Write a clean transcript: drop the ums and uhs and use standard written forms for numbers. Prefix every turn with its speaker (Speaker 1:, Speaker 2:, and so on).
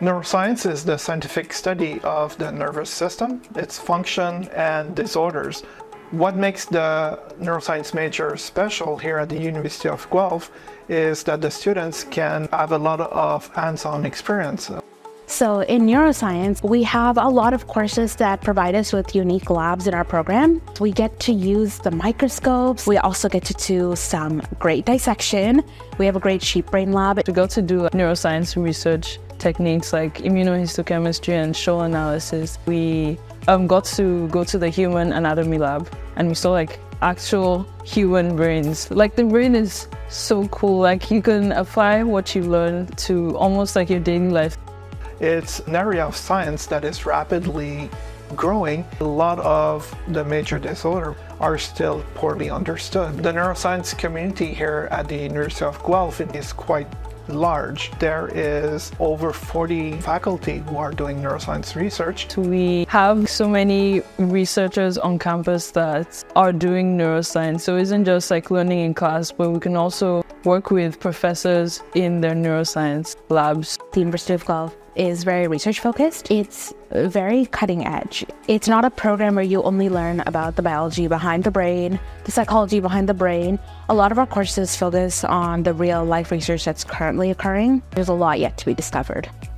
Speaker 1: Neuroscience is the scientific study of the nervous system, its function and disorders. What makes the neuroscience major special here at the University of Guelph is that the students can have a lot of hands-on experience.
Speaker 2: So in neuroscience, we have a lot of courses that provide us with unique labs in our program. We get to use the microscopes. We also get to do some great dissection. We have a great sheep brain lab.
Speaker 3: We got to do neuroscience research techniques like immunohistochemistry and show analysis. We got to go to the human anatomy lab and we saw like actual human brains. Like the brain is so cool. Like you can apply what you learn to almost like your daily life.
Speaker 1: It's an area of science that is rapidly growing. A lot of the major disorders are still poorly understood. The neuroscience community here at the University of Guelph is quite large. There is over 40 faculty who are doing neuroscience research.
Speaker 3: We have so many researchers on campus that are doing neuroscience. So it isn't just like learning in class, but we can also work with professors in their neuroscience labs.
Speaker 2: The University of Guelph is very research focused. It's very cutting edge. It's not a program where you only learn about the biology behind the brain, the psychology behind the brain. A lot of our courses focus on the real life research that's currently occurring. There's a lot yet to be discovered.